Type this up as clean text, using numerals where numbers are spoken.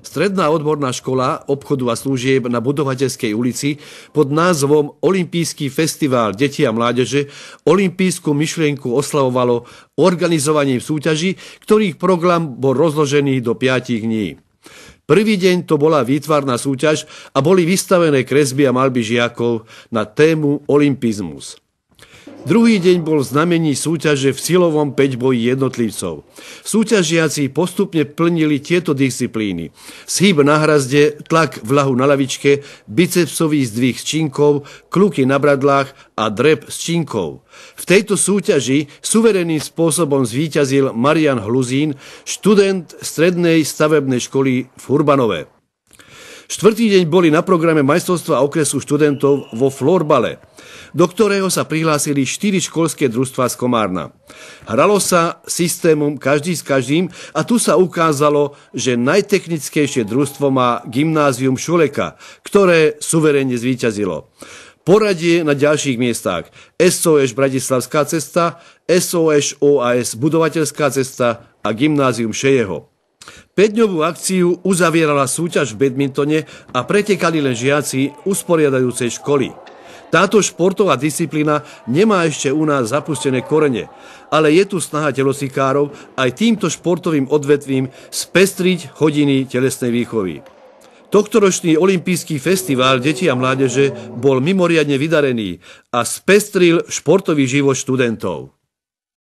Stredná odborná škola obchodu a služieb na Budovateľskej ulici pod názvom Olympijský festival detí a mládeže olympijskú myšlienku oslavovalo organizovaním súťaží, ktorých program bol rozložený do 5 dní. Prvý deň to bola výtvarná súťaž a boli vystavené kresby a maľby žiakov na tému olympizmus. Druhý deň bol v znamení súťaže v silovom päťboji jednotlivcov. Súťažiaci postupne plnili tieto disciplíny: zhyb na hrazde, tlak v ľahu na lavičke, bicepsový zdvih s činkou, kluky na bradlách a drep s činkou. V tejto súťaži suverenným spôsobom zvíťazil Marian Hluzín, študent strednej stavebnej školy v Hurbanove. Štvrtý deň boli na programe majstrovstvá okresu študentov vo florbale, do ktorého sa prihlásili 4 školské družstvá z Komárna. Hralo sa systémom každý s každým a tu sa ukázalo, že najtechnickejšie družstvo má Gymnázium Šuleka, ktoré suverénne zvíťazilo. Poradie na ďalších miestach: SOŠ Bratislavská cesta, SOŠ OAS Budovateľská cesta a Gymnázium Šejeho. 5-dňovú akciu uzavierala súťaž v badmintone a pretekali len žiaci usporiadajúcej školy. Táto športová disciplína nemá ešte u nás zapustené korene, ale je tu snaha telocvikárov aj týmto športovým odvetvím spestriť hodiny telesnej výchovy. Tohtoročný olympijský festival detí a mládeže bol mimoriadne vydarený a spestril športový život študentov.